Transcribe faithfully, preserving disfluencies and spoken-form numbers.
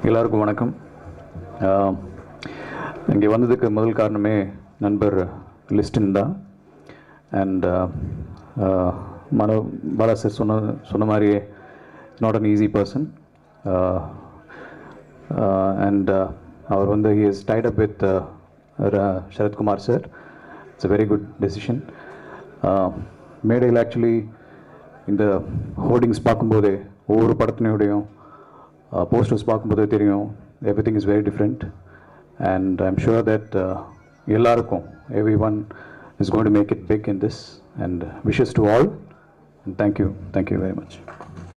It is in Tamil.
எல்லாருக்கும் வணக்கம். இங்கே வந்ததுக்கு முதல் காரணமே நண்பர் லிஸ்டின் தான். அண்ட் மனோ பாலா சார் சொன்ன சொன்ன மாதிரியே not an easy person. And அவர் வந்து he is tied up with Sarathkumar sir. It's a very good decision. மேடையில் ஆக்சுவலி இந்த ஹோர்டிங்ஸ் பார்க்கும்போதே ஒவ்வொரு படத்தினுடையும் posters பார்க்கும்போதே தெரியும், everything is very different, and I'm sure that எல்லாருக்கும் everyone is going to make it big in this, and wishes to all, and thank you thank you very much.